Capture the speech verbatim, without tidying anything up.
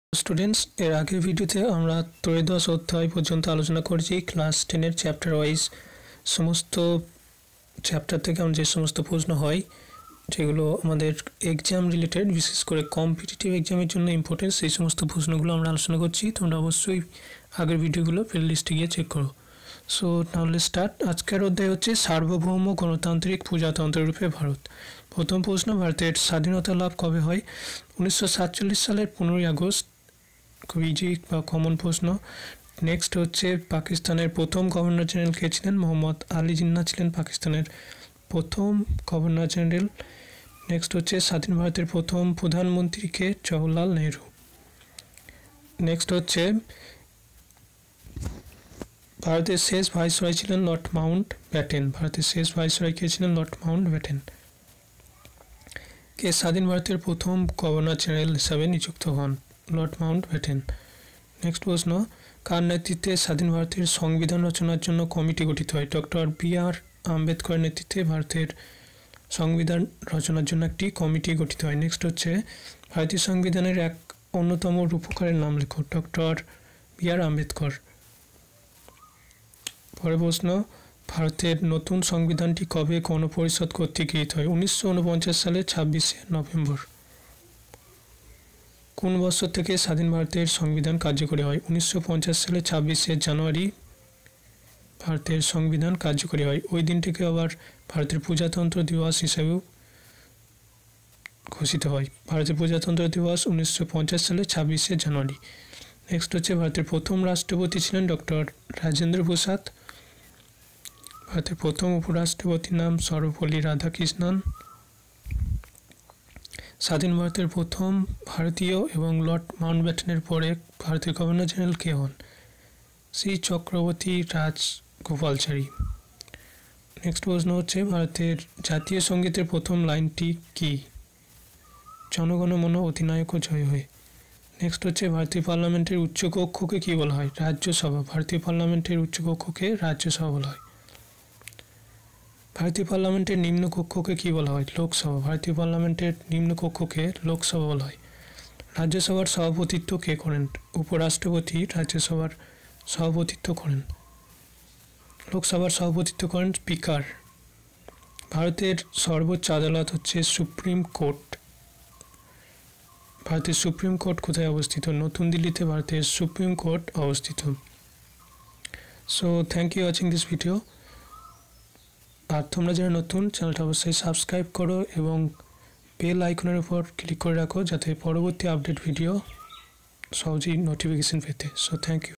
Students एर आगे भिडियोते आमरा त्रयोदश अध्याय पर्यन्त आलोचना करेছি क्लास टेन एर चैप्टार वाइज समस्त चैप्टार থেকে আমরা যে সমস্ত প্রশ্ন হয় যেগুলো আমাদের एग्जाम रिलेटेड विशेष করে কম্পিটিটিভ एग्जामेর জন্য ইম্পর্টেন্ট সেই সমস্ত প্রশ্নগুলো আমরা আলোচনা করছি। তোমরা অবশ্যই আগের ভিডিওগুলো প্লেলিস্টে গিয়ে চেক করো। So now let's start. আজকের অধ্যায় হচ্ছে সার্বভৌম গণতান্ত্রিক প্রজাতন্ত্র রূপে ভারত। প্রথম প্রশ্ন, ভারতের স্বাধীনতা লাভ কবে হয়? উনিশশো সাতচল্লিশ সালের পনেরোই আগস্ট। খুব ইজি বা কমন প্রশ্ন। নেক্সট হচ্ছে পাকিস্তানের প্রথম গভর্নর জেনারেল কে ছিলেন? মোহাম্মদ আলী জিন্নাহ ছিলেন পাকিস্তানের প্রথম গভর্নর জেনারেল। নেক্সট হচ্ছে স্বাধীন ভারতের প্রথম প্রধানমন্ত্রী কে? জওহরলাল নেহরু। নেক্সট হচ্ছে ভারতের শেষ ভাইসরয় ছিলেন লর্ড মাউন্ট ব্যাটেন। ভারতের শেষ ভাইসরয় কে ছিলেন? Lord Mount Batten. কে স্বাধীন ভারতের প্রথম গভর্নর জেনারেল হিসাবে নিযুক্ত হন? Lord Mount Batten. নেক্সট প্রশ্ন, কার নেতৃত্বে স্বাধীন ভারতের সংবিধান রচনার জন্য কমিটি গঠিত হয়? ডক্টর বি আর আম্বেদকরের নেতৃত্বে ভারতের সংবিধান রচনার জন্য একটি কমিটি গঠিত হয়। নেক্সট হচ্ছে ভারতীয় সংবিধানের এক অন্যতম রূপকারের নাম লেখো। Doctor B R Ambedkar. পরের প্রশ্ন, ভারতের নতুন সংবিধানটি কবে গণপরিষদ কর্তৃক গৃহীত হয়? উনিশশো উনপঞ্চাশ সালের ছাব্বিশে নভেম্বর। কোন বছর থেকে স্বাধীন ভারতের সংবিধান কার্যকরী হয়? উনিশশো পঞ্চাশ সালের ছাব্বিশে জানুয়ারি ভারতের সংবিধান কার্যকরী হয়। ওই দিনটিকে আবার ভারতের প্রজাতন্ত্র দিবস হিসেবেও ঘোষিত হয়। ভারতের প্রজাতন্ত্র দিবস উনিশশো পঞ্চাশ সালের ছাব্বিশে জানুয়ারি। নেক্সট হচ্ছে ভারতের প্রথম রাষ্ট্রপতি ছিলেন ডক্টর রাজেন্দ্র প্রসাদ। ভারতের প্রথম উপরাষ্ট্রপতির নাম সর্বপল্লী রাধাকৃষ্ণন। স্বাধীন ভারতের প্রথম ভারতীয় এবং লর্ড মাউন্ট ব্যাটেনের পরে ভারতের গভর্নর জেনারেল কে হন? শ্রী চক্রবর্তী রাজগোপালচারী। নেক্সট প্রশ্ন হচ্ছে ভারতের জাতীয় সঙ্গীতের প্রথম লাইনটি কি? জনগণ মন অধিনায়ক জয় হয়ে। নেক্সট হচ্ছে ভারতীয় পার্লামেন্টের উচ্চকক্ষকে কি বলা হয়? রাজ্যসভা। ভারতীয় পার্লামেন্টের উচ্চকক্ষকে রাজ্যসভা বলা হয়। ভারতীয় পার্লামেন্টের নিম্নকক্ষকে কি বলা হয়? লোকসভা। ভারতীয় পার্লামেন্টের নিম্নকক্ষকে লোকসভা বলা হয়। রাজ্যসভার সভাপতিত্ব কে করেন? উপরাষ্ট্রপতি রাজ্যসভার সভাপতিত্ব করেন। লোকসভার সভাপতিত্ব করেন স্পিকার। ভারতের সর্বোচ্চ আদালত হচ্ছে সুপ্রিম কোর্ট। ভারতের সুপ্রিম কোর্ট কোথায় অবস্থিত? নতুন দিল্লিতে ভারতের সুপ্রিম কোর্ট অবস্থিত। So thank you watching this video. আর তোমরা যারা নতুন, চ্যানেলটা অবশ্যই সাবস্ক্রাইব করো এবং বেল আইকনের উপর ক্লিক করে রাখো যাতে পরবর্তী আপডেট ভিডিও সহজেই নোটিফিকেশন পেতে। So thank you.